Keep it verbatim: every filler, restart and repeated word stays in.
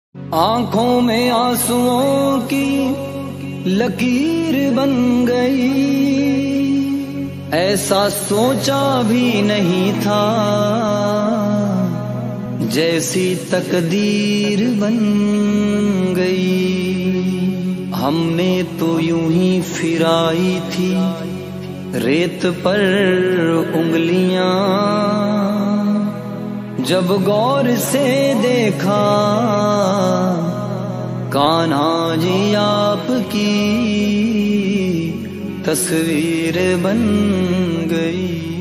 आंखों में आंसुओं की लकीर बन गई, ऐसा सोचा भी नहीं था, जैसी तकदीर बन गई। हमने तो यूं ही फिराई थी रेत पर उंगलियां, जब गौर से देखा कान्हा जी आपकी तस्वीर बन गई।